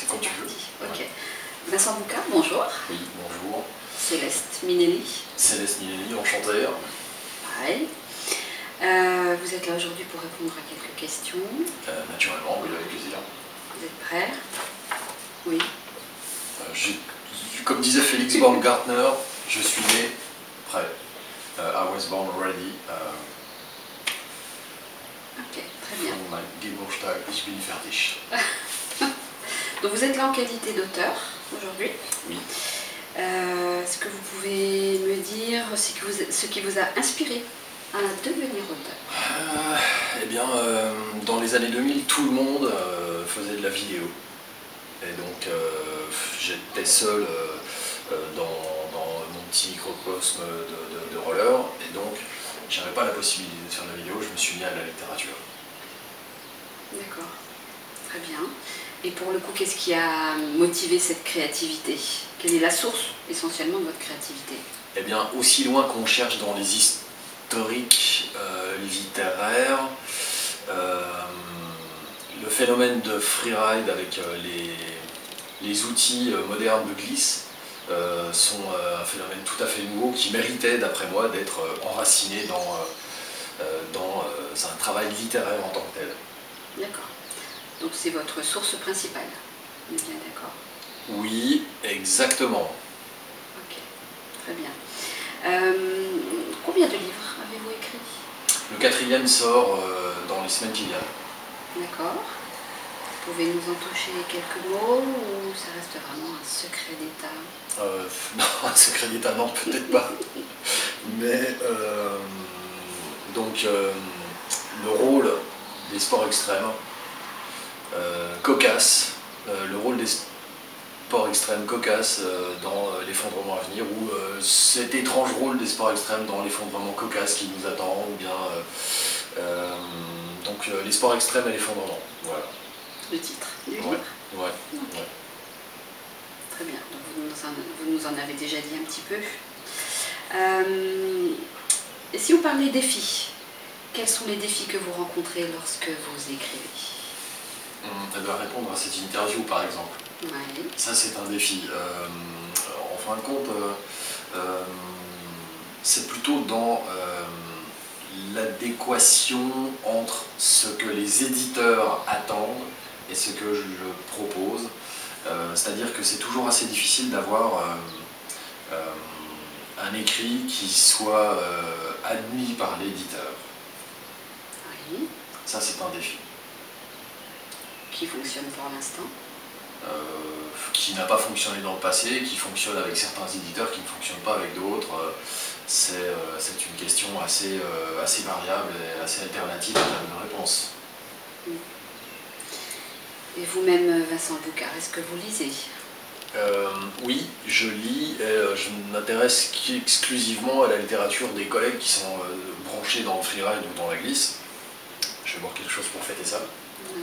Quand tu veux. Ok. Ouais. Vincent Boucard, bonjour. Oui, bonjour. Céleste Minelli. Céleste Minelli, enchanté. Pareil. Vous êtes là aujourd'hui pour répondre à quelques questions. Naturellement, oui, avec plaisir. Vous êtes prêts? Oui. Comme disait Félix Baumgartner, je suis né prêt. I was born ready. Ok, très bien. Von mein Geburtstag, ich bin fertig. Donc vous êtes là en qualité d'auteur aujourd'hui. Oui. Est-ce que vous pouvez me dire ce qui vous a inspiré à devenir auteur? Eh bien, dans les années 2000, tout le monde faisait de la vidéo. Et donc, j'étais seul dans mon petit microcosme de roller. Et donc, j'avais pas la possibilité de faire de la vidéo, je me suis mis à la littérature. D'accord, très bien. Et pour le coup, qu'est-ce qui a motivé cette créativité? Quelle est la source essentiellement de votre créativité? Eh bien, aussi loin qu'on cherche dans les historiques littéraires, le phénomène de freeride avec les outils modernes de glisse sont un phénomène tout à fait nouveau qui méritait, d'après moi, d'être enraciné dans un travail littéraire en tant que tel. D'accord. Donc c'est votre source principale. On est bien d'accord? Oui, exactement. Ok, très bien. Combien de livres avez-vous écrit? Le 4e sort dans les semaines qui viennent. D'accord. Vous pouvez nous en toucher quelques mots ou ça reste vraiment un secret d'État? Non, un secret d'État, non, peut-être pas. Mais donc le rôle des sports extrêmes, cocasse, le rôle des sports extrêmes cocasse dans l'effondrement à venir, ou cet étrange rôle des sports extrêmes dans l'effondrement cocasse qui nous attend, ou bien donc les sports extrêmes et l'effondrement. Voilà. Le titre du livre? Ouais. Okay. Ouais. Très bien, donc vous nous en avez déjà dit un petit peu. Et si on parle des défis, quels sont les défis que vous rencontrez lorsque vous écrivez? Elle doit répondre à cette interview par exemple. Ouais. Ça c'est un défi. En fin de compte, c'est plutôt dans l'adéquation entre ce que les éditeurs attendent et ce que je propose. C'est-à-dire que c'est toujours assez difficile d'avoir un écrit qui soit admis par l'éditeur. Oui. Ça c'est un défi. Qui fonctionne pour l'instant? Qui n'a pas fonctionné dans le passé, qui fonctionne avec certains éditeurs, qui ne fonctionnent pas avec d'autres. C'est une question assez variable et assez alternative à la bonne réponse. Et vous-même, Vincent Boucard, est-ce que vous lisez? Oui, je lis et je m'intéresse exclusivement à la littérature des collègues qui sont branchés dans le freeride ou dans la glisse. Je vais boire quelque chose pour fêter ça. Ouais.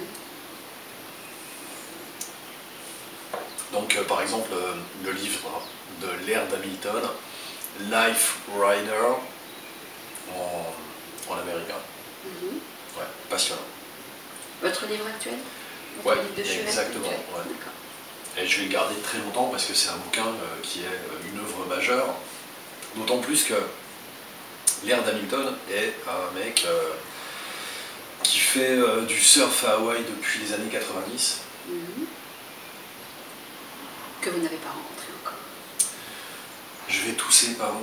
Donc par exemple le livre de Laird Hamilton, Life Rider, en américain. Ouais, passionnant. Votre livre actuel? Ouais, livre de chevet exactement. actuel. Ouais. Et je vais le garder très longtemps parce que c'est un bouquin qui est une œuvre majeure. D'autant plus que Laird Hamilton est un mec qui fait du surf à Hawaï depuis les années 90. Que vous n'avez pas rencontré encore? Je vais tousser, pardon.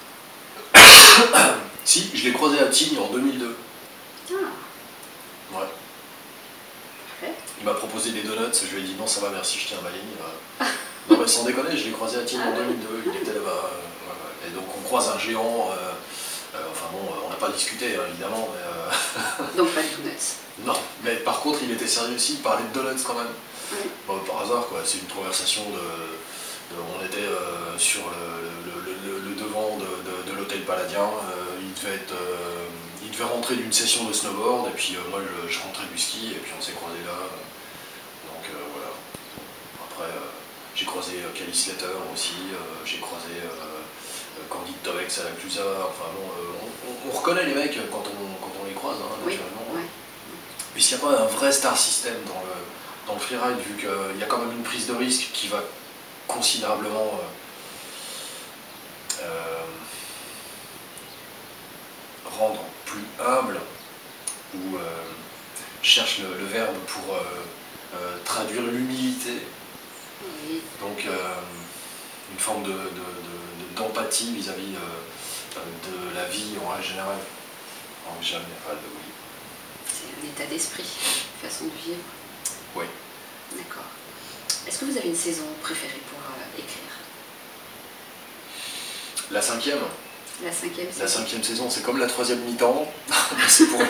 Si, je l'ai croisé à Tignes en 2002. Ah. Ouais. Parfait. Il m'a proposé des donuts, je lui ai dit non ça va merci, je tiens ma ligne. Non mais sans déconner, je l'ai croisé à Tignes en 2002, il était là-bas. Et donc on croise un géant, enfin bon, on n'a pas discuté hein, évidemment. Mais, Donc pas de donuts. Non, mais par contre il était sérieux aussi, il parlait de donuts quand même. Oui. Bon, par hasard quoi, c'est une conversation on était sur le devant de l'hôtel Paladien, il devait rentrer d'une session de snowboard et puis moi je rentrais du ski et puis on s'est croisés là. Donc voilà. Après j'ai croisé Kelly Slater aussi, j'ai croisé Candide Tovex à la Clusa, enfin bon, on reconnaît les mecs quand on les croise, hein, naturellement. Oui. Puisqu'il n'y a pas un vrai star system dans le freeride, vu qu'il y a quand même une prise de risque qui va considérablement rendre plus humble, ou je cherche le verbe pour traduire l'humilité. Oui. Donc une forme d'empathie vis-à-vis de la vie en règle générale. En général, oui. C'est un état d'esprit, une façon de vivre. Oui. D'accord. Est-ce que vous avez une saison préférée pour écrire? La cinquième. La cinquième saison. La cinquième saison, c'est comme la troisième mi-temps. C'est pour...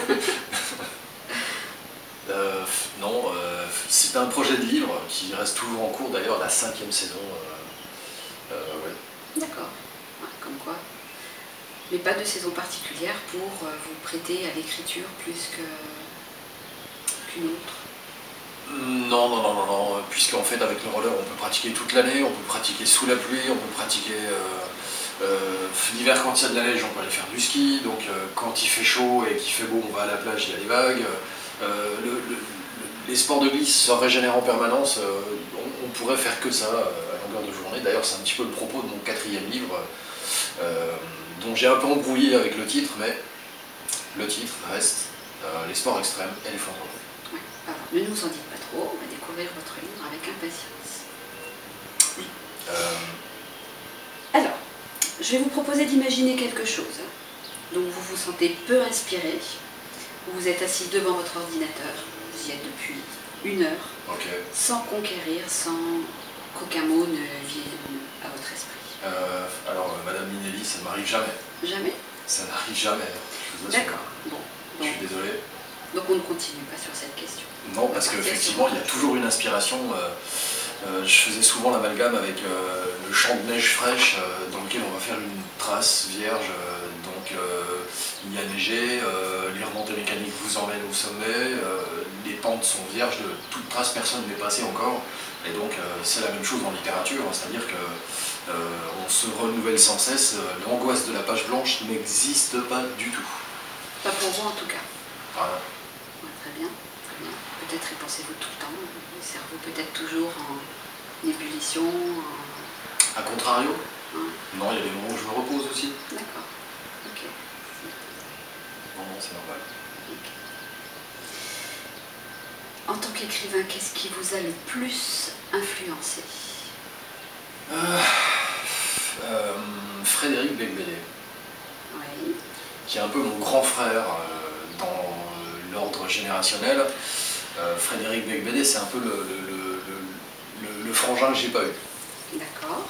non, c'est un projet de livre qui reste toujours en cours. D'ailleurs, la cinquième saison. Ouais. D'accord. Ouais, comme quoi. Mais pas de saison particulière pour vous prêter à l'écriture plus qu'une autre? Non, non, non, non, non, puisqu'en fait avec le roller on peut pratiquer toute l'année, on peut pratiquer sous la pluie, on peut pratiquer l'hiver quand il y a de la neige, on peut aller faire du ski, donc quand il fait chaud et qu'il fait beau, on va à la plage, il y a les vagues. Les sports de glisse se régénèrent en permanence, on pourrait faire que ça à longueur de journée. D'ailleurs c'est un petit peu le propos de mon quatrième livre, dont j'ai un peu embrouillé avec le titre, mais le titre reste les sports extrêmes et les fantômes. Ouais. Alors, ne nous en dites pas trop, on va découvrir votre livre avec impatience. Oui. Alors, je vais vous proposer d'imaginer quelque chose dont vous vous sentez peu inspiré. Vous êtes assis devant votre ordinateur, vous y êtes depuis 1 heure, Okay. sans conquérir, sans qu'aucun mot ne vienne à votre esprit. Alors, Madame Minelli, ça ne m'arrive jamais. Jamais? Ça n'arrive jamais. Je vous assure. D'accord. Bon. Je suis désolé. Donc on ne continue pas sur cette question. Non, parce qu'effectivement, il y a toujours une inspiration. Je faisais souvent l'amalgame avec le champ de neige fraîche dans lequel on va faire une trace vierge. Donc il y a neigé, les remontées mécaniques vous emmènent au sommet, les pentes sont vierges de toute trace, personne n'est passé encore. Et donc c'est la même chose en littérature, c'est-à-dire que on se renouvelle sans cesse. L'angoisse de la page blanche n'existe pas du tout. Pas pour vous en tout cas. Voilà. Ouais, très bien, très bien. Peut-être y pensez-vous tout le temps, le cerveau peut-être toujours en ébullition. A contrario, Ouais. non, il y a des moments où je me repose aussi. D'accord. Ok. Non, non, c'est normal. Ok. En tant qu'écrivain, qu'est-ce qui vous a le plus influencé? Frédéric Beigbeder, Oui. qui est un peu mon grand frère dans l'ordre générationnel. Frédéric Beigbeder, c'est un peu le frangin que j'ai pas eu. D'accord.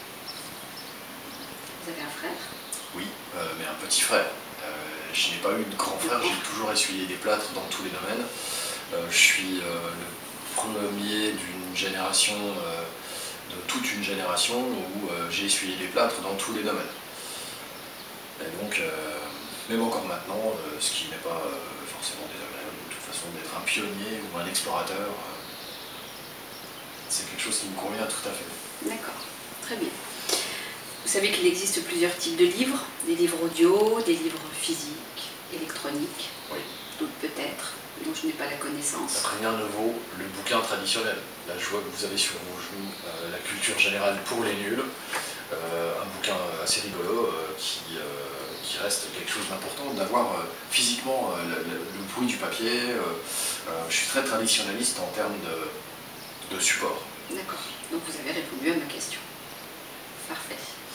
Vous avez un frère? Oui, mais un petit frère. Je n'ai pas eu de grand frère, j'ai toujours essuyé des plâtres dans tous les domaines. Je suis le premier d'une génération, de toute une génération où j'ai essuyé les plâtres dans tous les domaines. Et donc, même encore maintenant, ce qui n'est pas forcément désagréable de toute façon d'être un pionnier ou un explorateur, c'est quelque chose qui me convient tout à fait. D'accord, très bien. Vous savez qu'il existe plusieurs types de livres, des livres audio, des livres physiques, électroniques, Oui. d'autres peut-être, dont je n'ai pas la connaissance. Rien ne vaut le bouquin traditionnel. Là, je vois que vous avez sur vos genoux la culture générale pour les nuls, un bouquin assez rigolo qui reste quelque chose d'important, d'avoir physiquement le bruit du papier. Je suis très traditionnaliste en termes de support. D'accord, donc vous avez répondu à ma question. Parfait.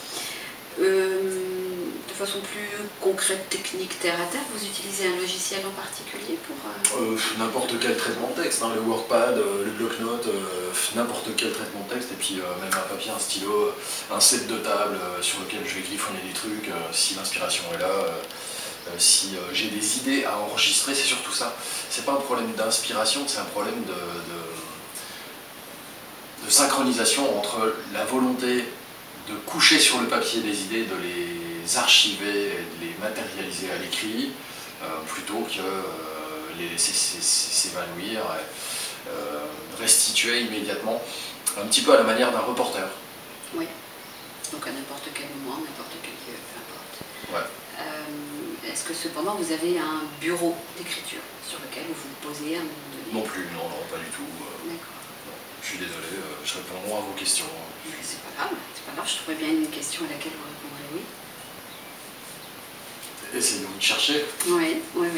De façon plus concrète, technique, terre à terre, vous utilisez un logiciel en particulier pour... N'importe quel traitement de texte, hein, le WordPad, le bloc-notes, n'importe quel traitement de texte, et puis même un papier, un stylo, un set de table sur lequel je vais griffonner des trucs, si l'inspiration est là, si j'ai des idées à enregistrer, c'est surtout ça. C'est pas un problème d'inspiration, c'est un problème de synchronisation entre la volonté de coucher sur le papier des idées, de les archiver, de les matérialiser à l'écrit, plutôt que les laisser s'évanouir, restituer immédiatement, un petit peu à la manière d'un reporter. Oui, donc à n'importe quel moment, n'importe quel lieu, peu importe. Ouais. Est-ce que cependant vous avez un bureau d'écriture sur lequel vous vous posez à un moment donné? Non plus, non, pas du tout. D'accord. Je suis désolé, je réponds moins à vos questions. C'est pas grave, je trouverais bien une question à laquelle vous répondrez oui. Essayons de chercher. Oui.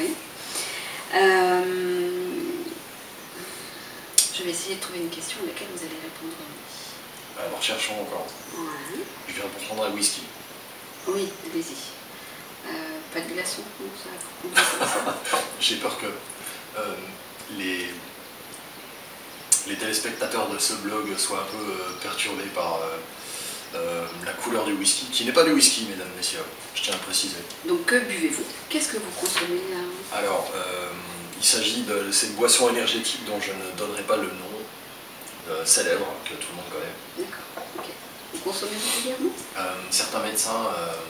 Je vais essayer de trouver une question à laquelle vous allez répondre oui. Alors cherchons encore. Ouais. Je viens pour prendre un whisky. Oui, allez-y. Pas de glaçons, non, ça. J'ai peur que les téléspectateurs de ce blog soient un peu perturbés par la couleur du whisky, qui n'est pas du whisky, mesdames, messieurs, je tiens à préciser. Donc que buvez-vous? Qu'est-ce que vous consommez là? Alors, il s'agit de cette boisson énergétique dont je ne donnerai pas le nom, célèbre, que tout le monde connaît. D'accord, ok. Vous consommez régulièrement? Certains médecins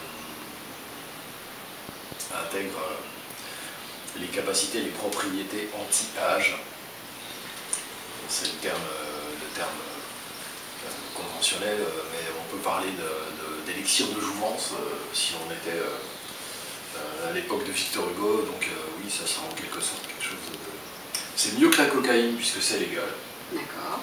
intègrent les capacités et les propriétés anti-âge. C'est le terme conventionnel, mais on peut parler d'élixir de jouvence si on était à l'époque de Victor Hugo, donc oui, ça sera en quelque sorte quelque chose de... C'est mieux que la cocaïne puisque c'est légal. D'accord.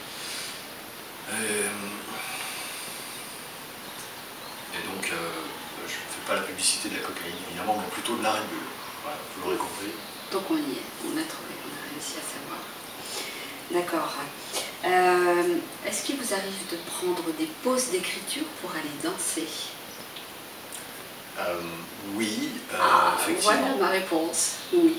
Et donc, je ne fais pas la publicité de la cocaïne, évidemment, mais plutôt de la Red Bull. Voilà, vous l'aurez compris. Donc on y est, on a trouvé, on a réussi à savoir. D'accord. Est-ce qu'il vous arrive de prendre des pauses d'écriture pour aller danser? Oui, voilà effectivement. ma réponse, oui.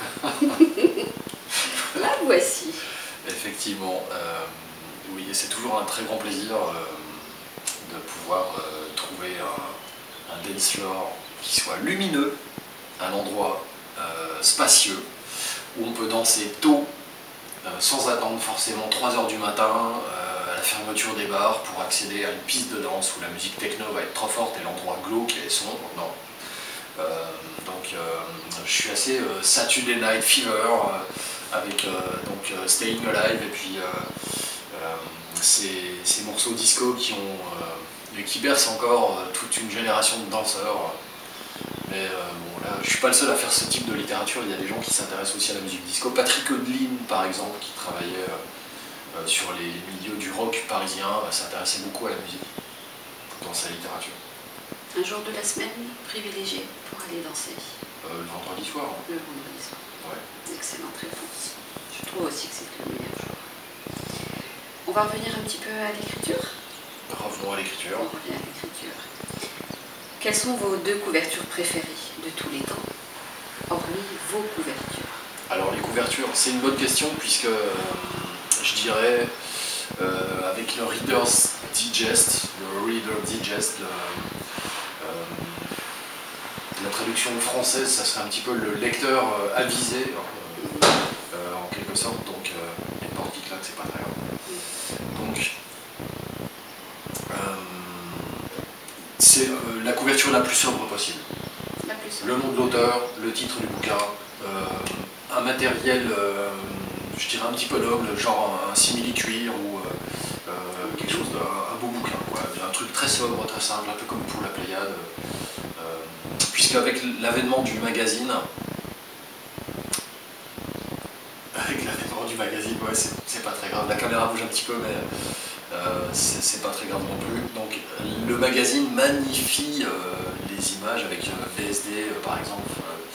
La voici. Effectivement, oui, et c'est toujours un très grand plaisir de pouvoir trouver un dance floor qui soit lumineux, un endroit spacieux, où on peut danser tôt, sans attendre forcément 3 h du matin à la fermeture des bars pour accéder à une piste de danse où la musique techno va être trop forte et l'endroit glauque et sombre. Non. Donc je suis assez Saturday Night Fever avec Staying Alive et puis ces morceaux disco qui bercent encore toute une génération de danseurs. Mais bon, là, je suis pas le seul à faire ce type de littérature, il y a des gens qui s'intéressent aussi à la musique disco. Patrick Odlin, par exemple, qui travaillait sur les milieux du rock parisien, s'intéressait beaucoup à la musique dans sa littérature. Un jour de la semaine privilégié pour aller danser? Le vendredi soir. Hein. Le vendredi soir. Ouais. Excellente réponse. Je trouve aussi que c'est le meilleur jour. On va revenir un petit peu à l'écriture. Revenons à l'écriture. On revient à l'écriture. Quelles sont vos 2 couvertures préférées de tous les temps, hormis vos couvertures? Alors les couvertures, c'est une bonne question puisque je dirais avec le Reader's Digest, la traduction française, ça serait un petit peu le lecteur avisé en quelque sorte, donc les portes qui claquent, c'est pas très grave. Donc c'est la couverture la plus sobre possible. La plus sobre. Le nom de l'auteur, le titre du bouquin, un matériel, je dirais un petit peu noble, genre un simili-cuir ou quelque chose d'un beau bouquin, quoi. Un truc très sobre, très simple, un peu comme pour la Pléiade. Puisqu'avec l'avènement du magazine, ouais, c'est pas très grave. La caméra bouge un petit peu, mais c'est pas très grave non plus. Donc le magazine magnifie les images avec VSD par exemple,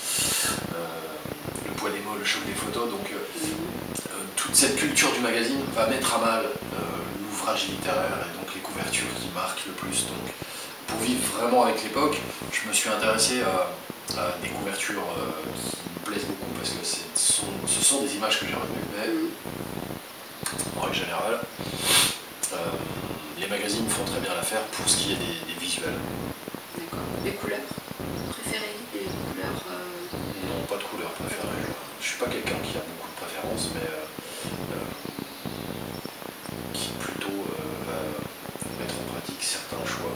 le poids des mots, le choc des photos. Donc toute cette culture du magazine va mettre à mal l'ouvrage littéraire et donc les couvertures qui marquent le plus. Donc pour vivre vraiment avec l'époque, je me suis intéressé à des couvertures qui me plaisent beaucoup parce que ce sont des images que j'ai retenues. Mais en règle générale, les magazines font très bien l'affaire pour ce qui est des visuels. D'accord. Des couleurs préférées? Des couleurs Non, pas de couleurs préférées. Je suis pas quelqu'un qui a beaucoup de préférences, mais qui plutôt va mettre en pratique certains choix.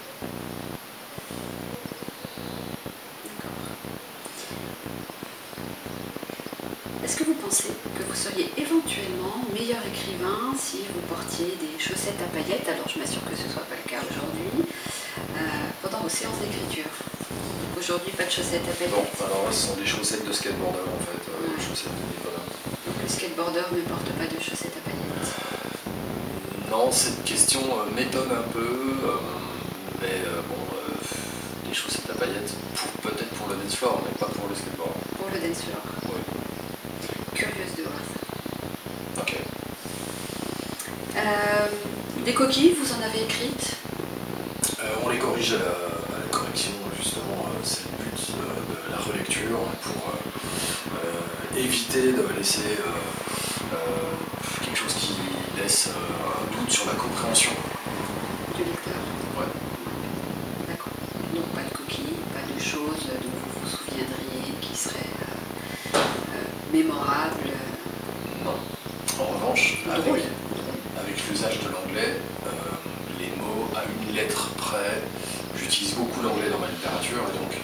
Est-ce que vous pensez que vous seriez éventuellement meilleur écrivain si vous portiez des chaussettes à paillettes? Alors je m'assure que ce ne soit pas le cas aujourd'hui. pendant vos séances d'écriture. Aujourd'hui, pas de chaussettes à paillettes. Non, alors là, ce sont des chaussettes de skateboarder en fait, Ouais. chaussettes de Nicolas. Le skateboarder ne porte pas de chaussettes à paillettes. Non, cette question m'étonne un peu, mais bon, des chaussettes à paillettes, peut-être pour le dance floor, mais pas pour le skateboard. Pour le dance floor. Oui. Curieuse de voir ça. Ok. Des coquilles, vous en avez écrites? On les corrige à la correction, justement, c'est le but de la relecture pour éviter de laisser quelque chose qui laisse un doute sur la compréhension. Du lecteur. Ouais. D'accord. Donc pas de coquilles, pas de choses dont vous vous souviendriez qui seraient mémorables. Non. En revanche, Drôle. avec l'usage de l'anglais, les mots à une lettre près, j'utilise beaucoup l'anglais dans ma littérature, et donc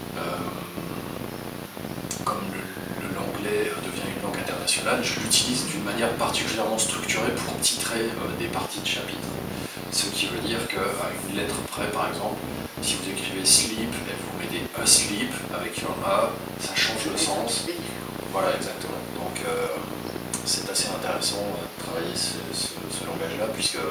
comme l'anglais devient une langue internationale, je l'utilise d'une manière particulièrement structurée pour titrer des parties de chapitres. Ce qui veut dire qu'à une lettre près, par exemple, si vous écrivez sleep et vous mettez asleep avec un A, ça change le sens. Voilà, exactement. Donc c'est assez intéressant de travailler ce langage-là, puisque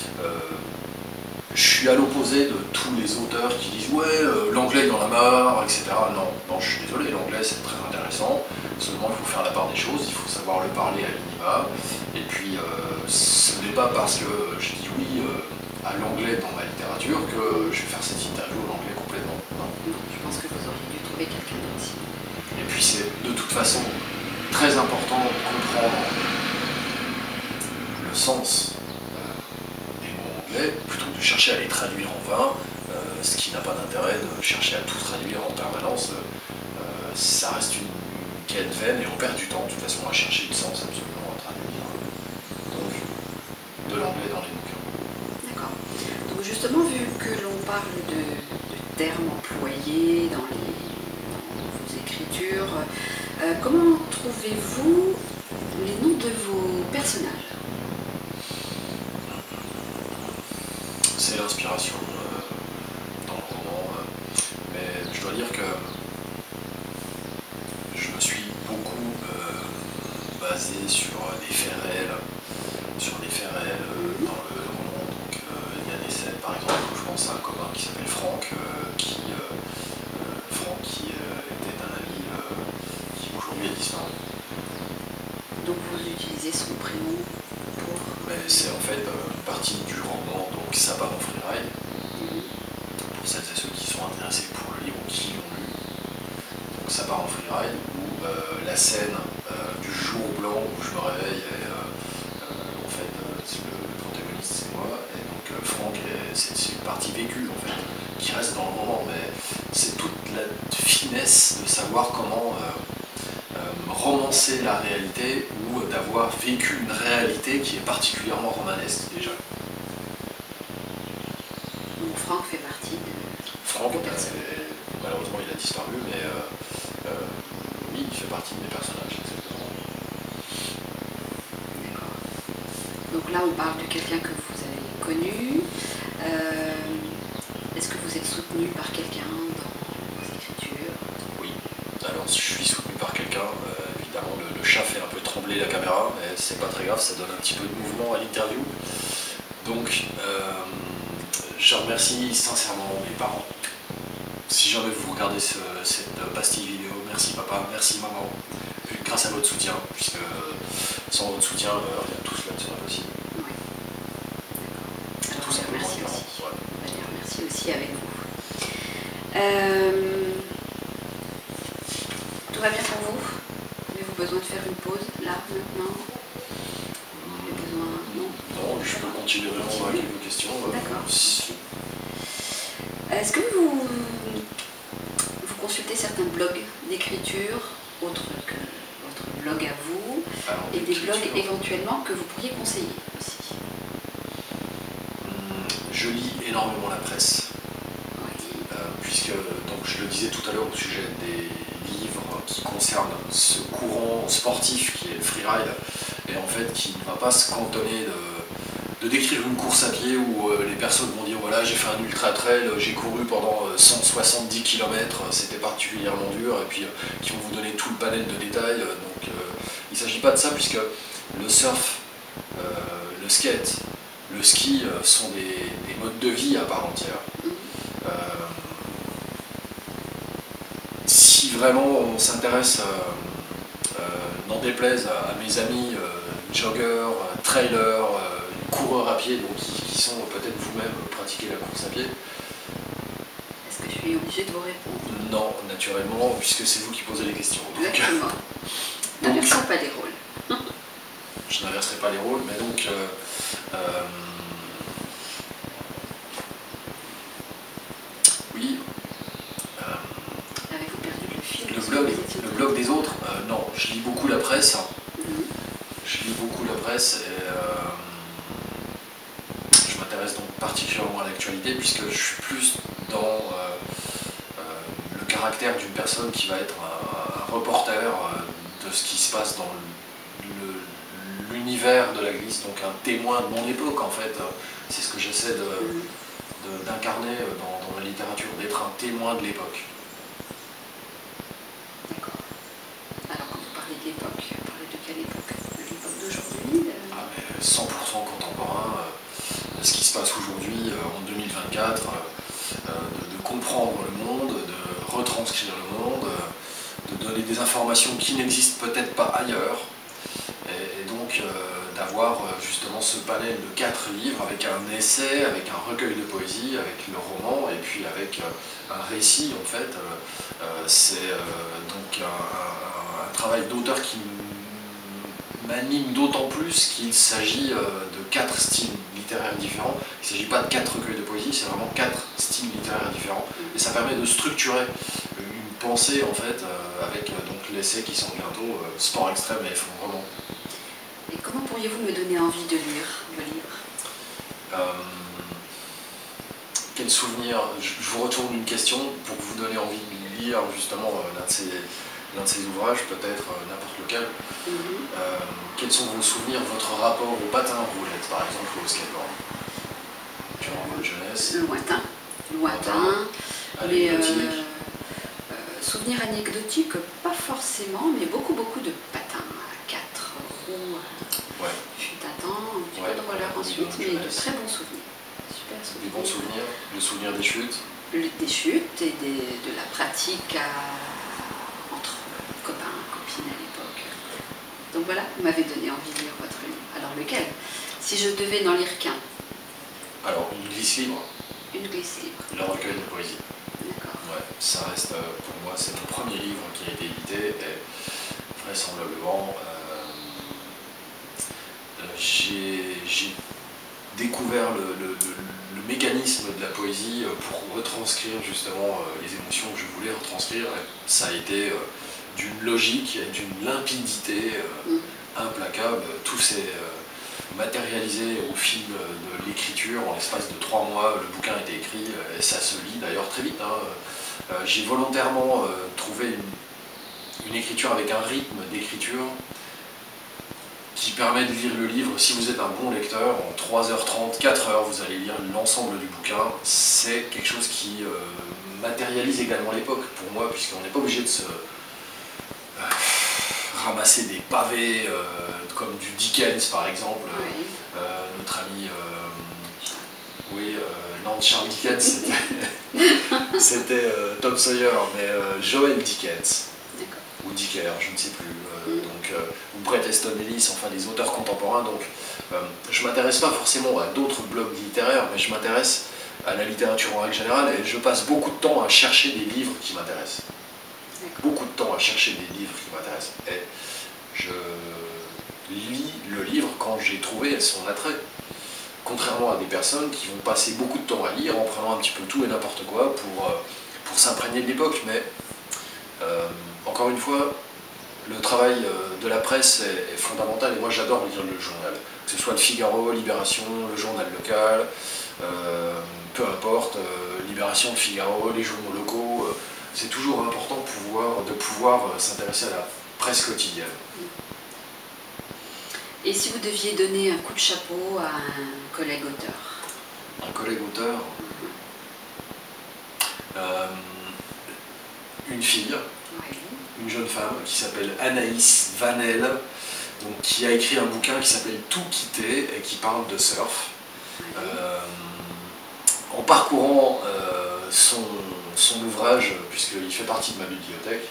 je suis à l'opposé de tous les auteurs qui disent ouais, l'anglais dans la mare, etc. Non, non, je suis désolé, l'anglais c'est très intéressant, seulement il faut faire la part des choses, il faut savoir le parler à minima, et puis ce n'est pas parce que je dis oui à l'anglais dans ma littérature que je vais faire cette interview en anglais complètement. Non. Je pense que vous auriez dû trouver quelqu'un d'autre. Et puis c'est de toute façon très important de comprendre le sens des mots anglais, plutôt que de chercher à les traduire en vain, ce qui n'a pas d'intérêt de chercher à tout traduire en permanence. Ça reste une quête vaine et on perd du temps de toute façon à chercher le sens absolument à traduire. Donc, de l'anglais dans les bouquins. D'accord. Donc justement, vu que l'on parle de termes employés dans vos écritures, comment trouvez-vous les noms de vos personnages? C'est l'inspiration dans le roman, mais je dois dire que je me suis beaucoup basé sur des faits réels, dans le roman. Donc il y a des scènes, par exemple, où je pense à un copain qui s'appelle Franck, qui était un ami qui aujourd'hui est disparu. Donc vous utilisez son prénom pour... Mais c'est en fait une partie du roman, donc ça part en freeride, pour celles et ceux qui sont intéressés pour le livre ou qui l'ont lu. Donc ça part en freeride, où la scène du jour blanc où je me réveille, et en fait le protagoniste c'est moi, et donc Franck, c'est une partie vécue en fait, qui reste dans le roman, mais c'est toute la finesse de savoir comment romancer la réalité ou d'avoir vécu une réalité qui est particulièrement romanesque déjà. Donc Franck fait partie de... Franck, malheureusement il a disparu, mais oui, il fait partie de mes personnages, exactement. D'accord. Donc là, on parle de quelqu'un que vous avez connu. Est-ce que vous êtes soutenu par quelqu'un dans vos écritures? Oui, alors je suis soutenu par quelqu'un, évidemment le chat fait un peu trembler la caméra, mais c'est pas très grave, ça donne un petit peu de mouvement à l'interview. Donc, je remercie sincèrement mes parents. Si jamais vous regardez cette pastille vidéo, merci papa, merci maman, grâce à votre soutien, puisque sans votre soutien, rien de tout cela ne serait possible. Oui. D'accord. Tout simplement. Merci évidemment. aussi. Ouais. On va dire merci aussi avec vous. Tout va bien pour vous? Avez-vous besoin de faire une pause, là, maintenant? Vous avez besoin... Non? Non, je peux continuer de répondre à quelques questions. D'accord. Si. Est-ce que vous consultez certains blogs d'écriture, autres que votre blog à vous, Alors, et des blogs d'écriture, éventuellement que vous pourriez conseiller aussi? je lis énormément la presse. Oui. Puisque, donc, je le disais tout à l'heure au sujet des livres qui concernent ce courant sportif qui est le freeride, et en fait qui ne va pas se cantonner de décrire une course à pied où les personnes vont dire voilà, j'ai fait un ultra trail, j'ai couru pendant 170 km, c'était particulièrement dur, et puis qui vont vous donner tout le panel de détails. Donc il ne s'agit pas de ça, puisque le surf, le skate, le ski sont des modes de vie à part entière. Si vraiment on s'intéresse, n'en déplaise à mes amis joggeurs, trailers, coureurs à pied, donc qui sont peut-être vous-même pratiquer la course à pied. Est-ce que je suis obligée de vous répondre? Non, naturellement, puisque c'est vous qui posez les questions. Exactement. N'inversons pas les rôles. Je n'inverserai pas les rôles, mais donc oui. Avez-vous perdu le fil? Le blog des autres, non, je lis beaucoup la presse. Je lis beaucoup la presse et je m'intéresse donc particulièrement à l'actualité, puisque je suis plus dans le caractère d'une personne qui va être un reporter de ce qui se passe dans l'univers de la glisse, donc un témoin de mon époque en fait. C'est ce que j'essaie d'incarner dans la littérature, d'être un témoin de l'époque. D'accord. Alors quand vous parlez de l'époque, vous parlez de quelle époque? De l'époque d'aujourd'hui? Ah, mais 100% contemporain, ce qui se passe aujourd'hui en 2024, de comprendre le monde, de retranscrire le monde, de donner des informations qui n'existent peut-être pas ailleurs, et donc d'avoir justement ce panel de 4 livres avec un essai, avec un recueil de poésie, avec le roman et puis avec un récit en fait. C'est donc un travail d'auteur qui m'anime d'autant plus qu'il s'agit de 4 styles littéraires différents. Il ne s'agit pas de 4 recueils de poésie, c'est vraiment 4 styles littéraires différents. Et ça permet de structurer une pensée en fait, avec donc l'essai qui sont bientôt Sport extrême et effondrement. Et comment pourriez-vous me donner envie de lire le livre? Quel souvenir? Je vous retourne une question pour vous donner envie de lire justement l'un de ces ouvrages, peut-être n'importe lequel. Quels sont vos souvenirs, votre rapport au patin à roulettes par exemple, ou au skateboard durant votre jeunesse? Lointain. Mais souvenirs anecdotiques, pas forcément, mais beaucoup de patins à 4 roues. Ouais. Fut un temps, un petit peu de roller ensuite, mais de très bons souvenirs. Super souvenirs. Des bons souvenirs, le souvenir des chutes? Des chutes et de la pratique entre copains, copines à l'époque. Donc voilà, vous m'avez donné envie de lire votre livre. Alors lequel? Si je devais n'en lire qu'un. Alors, une glisse libre. Une glisse libre. Le recueil de poésie. D'accord. Ouais, ça reste pour moi, c'est mon premier livre qui a été édité et vraisemblablement j'ai découvert le mécanisme de la poésie pour retranscrire justement les émotions que je voulais retranscrire. Ça a été d'une logique et d'une limpidité implacable. Tout s'est matérialisé au fil de l'écriture. En l'espace de 3 mois, le bouquin a été écrit et ça se lit d'ailleurs très vite. J'ai volontairement trouvé une écriture avec un rythme d'écriture qui permet de lire le livre. Si vous êtes un bon lecteur, en 3h30, 4h, vous allez lire l'ensemble du bouquin. C'est quelque chose qui matérialise également l'époque pour moi, puisqu'on n'est pas obligé de se ramasser des pavés comme du Dickens par exemple. Oui. Notre ami non, Charles Dickens c'était Tom Sawyer, mais Joel Dickens ou Dicker, je ne sais plus, ou Bret Easton Ellis, enfin des auteurs contemporains. Donc je ne m'intéresse pas forcément à d'autres blogs littéraires, mais je m'intéresse à la littérature en règle générale et je passe beaucoup de temps à chercher des livres qui m'intéressent. Beaucoup de temps à chercher des livres qui m'intéressent. Et je lis le livre quand j'ai trouvé son attrait. Contrairement à des personnes qui vont passer beaucoup de temps à lire en prenant un petit peu tout et n'importe quoi pour s'imprégner de l'époque. Mais encore une fois, le travail de la presse est fondamental et moi j'adore lire le journal. Que ce soit le Figaro, Libération, le journal local, peu importe, Libération, le Figaro, les journaux locaux. C'est toujours important de pouvoir s'intéresser à la presse quotidienne. Et si vous deviez donner un coup de chapeau à un collègue auteur? Un collègue auteur. Une fille, Oui. une jeune femme qui s'appelle Anaïs Vanel, donc, qui a écrit un bouquin qui s'appelle Tout quitter et qui parle de surf. Oui. En parcourant son ouvrage, puisqu'il fait partie de ma bibliothèque,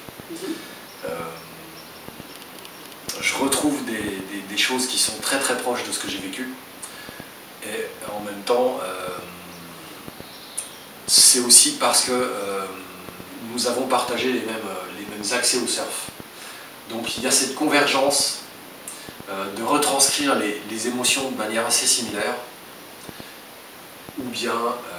je retrouve des choses qui sont très très proches de ce que j'ai vécu. Et en même temps, c'est aussi parce que nous avons partagé les mêmes accès au surf. Donc il y a cette convergence de retranscrire les émotions de manière assez similaire, ou bien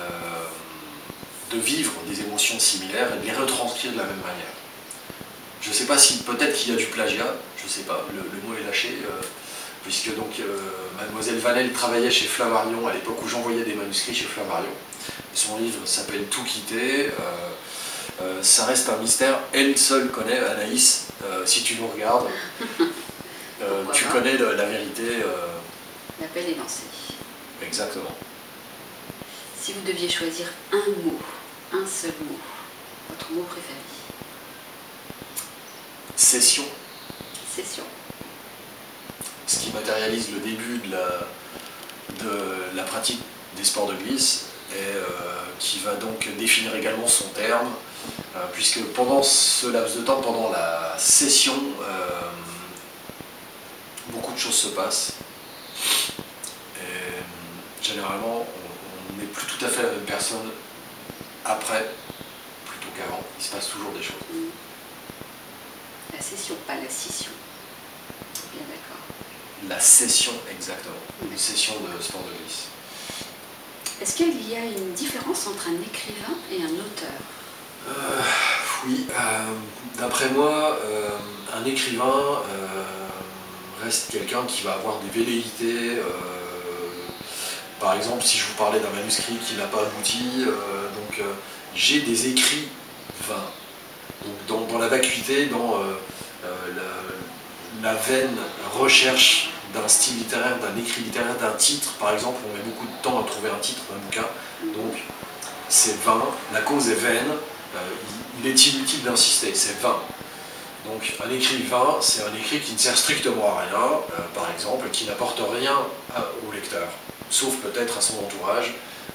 de vivre des émotions similaires et de les retranscrire de la même manière. Je ne sais pas si, peut-être qu'il y a du plagiat, je ne sais pas, le mot est lâché, puisque donc Mademoiselle Vanel travaillait chez Flammarion à l'époque où j'envoyais des manuscrits chez Flammarion. Son livre s'appelle Tout quitter, ça reste un mystère, elle seule connaît, Anaïs, si tu nous regardes, tu connais la vérité. L'appel est lancé. Exactement. Si vous deviez choisir un mot, un seul mot, votre mot préféré? Session. Session. Ce qui matérialise le début de la pratique des sports de glisse et qui va donc définir également son terme, puisque pendant ce laps de temps, pendant la session, beaucoup de choses se passent. Et généralement, on n'est plus tout à fait la même personne après, plutôt qu'avant. Il se passe toujours des choses. La session, pas la scission. Bien d'accord. La session, exactement. Une session de sport de glisse. Est-ce qu'il y a une différence entre un écrivain et un auteur? Oui, d'après moi, un écrivain reste quelqu'un qui va avoir des velléités. Par exemple, si je vous parlais d'un manuscrit qui n'a pas abouti, j'ai des écrits vains. Donc dans la vacuité, dans la vaine recherche d'un style littéraire, d'un écrit littéraire, d'un titre, par exemple, on met beaucoup de temps à trouver un titre d'un bouquin, donc c'est vain, la cause est vaine, il est inutile d'insister, c'est vain. Donc un écrit vain, c'est un écrit qui ne sert strictement à rien, par exemple, qui n'apporte rien au lecteur, sauf peut-être à son entourage,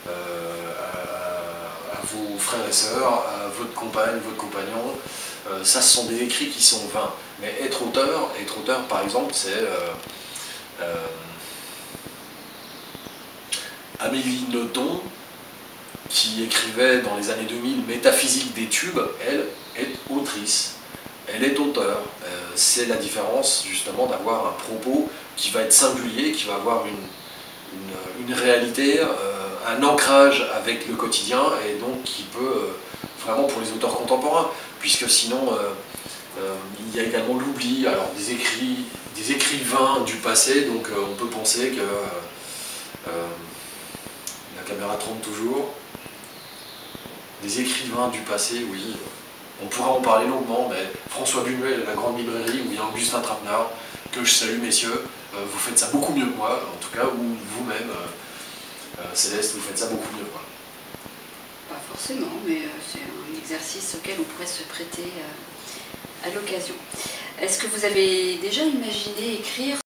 à vos frères et sœurs, à votre compagne, votre compagnon. Ça, ce sont des écrits qui sont vains. Mais être auteur par exemple, c'est Amélie Nothomb, qui écrivait dans les années 2000 Métaphysique des tubes, elle est autrice, elle est auteur. C'est la différence justement d'avoir un propos qui va être singulier, qui va avoir une réalité, un ancrage avec le quotidien, et donc qui peut, vraiment pour les auteurs contemporains, puisque sinon il y a également l'oubli, alors des écrivains du passé, donc on peut penser que la caméra trompe toujours. Des écrivains du passé, oui, on pourra en parler longuement, mais François Buñuel, la grande librairie, ou bien Augustin Trapenard, que je salue messieurs, vous faites ça beaucoup mieux que moi, en tout cas, ou vous-même, Céleste, vous faites ça beaucoup mieux que moi. Pas forcément, mais c'est un exercice auquel on pourrait se prêter à l'occasion. Est-ce que vous avez déjà imaginé écrire